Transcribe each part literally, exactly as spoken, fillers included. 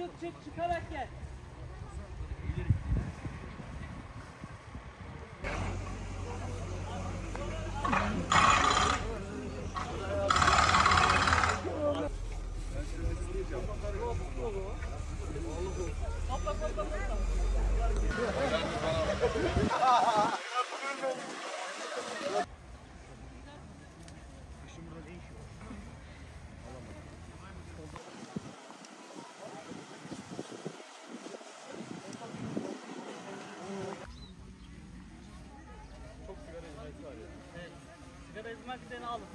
çık çık çıkarak gel. Evet. Sigara ezmek üzerine alın.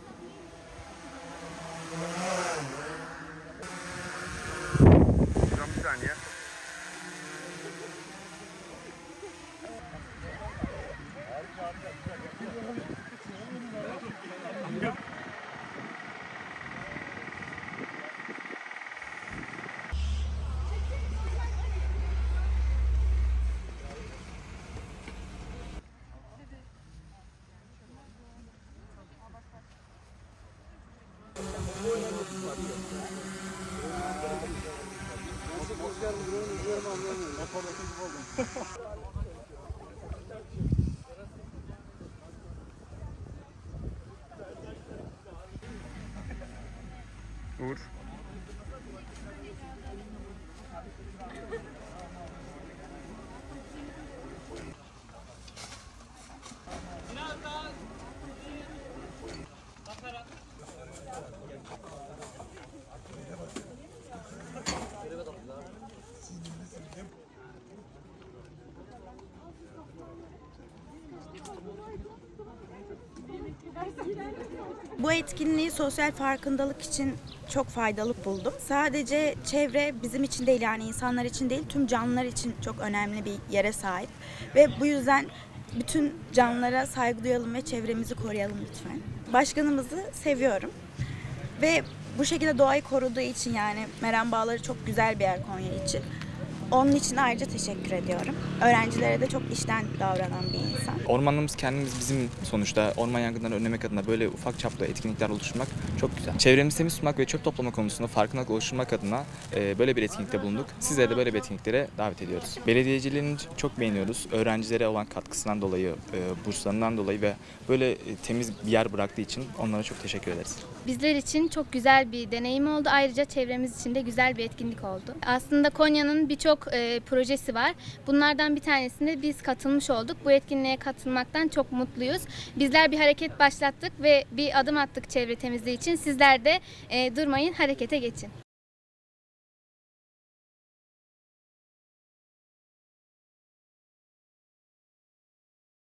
Hocam bir saniye. Uğur. Biraz daha bakarak. Bu etkinliği sosyal farkındalık için çok faydalı buldum. Sadece çevre bizim için değil, yani insanlar için değil, tüm canlılar için çok önemli bir yere sahip. Ve bu yüzden bütün canlılara saygı duyalım ve çevremizi koruyalım lütfen. Başkanımızı seviyorum ve bu şekilde doğayı koruduğu için, yani Meren Bağları çok güzel bir yer Konya için. Onun için ayrıca teşekkür ediyorum. Öğrencilere de çok içten davranan bir insan. Ormanımız kendimiz bizim sonuçta. Orman yangınlarını önlemek adına böyle ufak çaplı etkinlikler oluşturmak çok güzel. Çevremizi temiz tutmak ve çöp toplama konusunda farkındalık oluşturmak adına e, böyle bir etkinlikte bulunduk. Sizleri de böyle bir etkinliklere davet ediyoruz. Belediyeciliğini çok beğeniyoruz. Öğrencilere olan katkısından dolayı, e, burslarından dolayı ve böyle e, temiz bir yer bıraktığı için onlara çok teşekkür ederiz. Bizler için çok güzel bir deneyim oldu. Ayrıca çevremiz için de güzel bir etkinlik oldu. Aslında Konya'nın birçok e, projesi var. Bunlardan bir tanesine biz katılmış olduk. Bu etkinliğe katılmaktan çok mutluyuz. Bizler bir hareket başlattık ve bir adım attık çevre temizliği için. Sizler de e, durmayın, harekete geçin.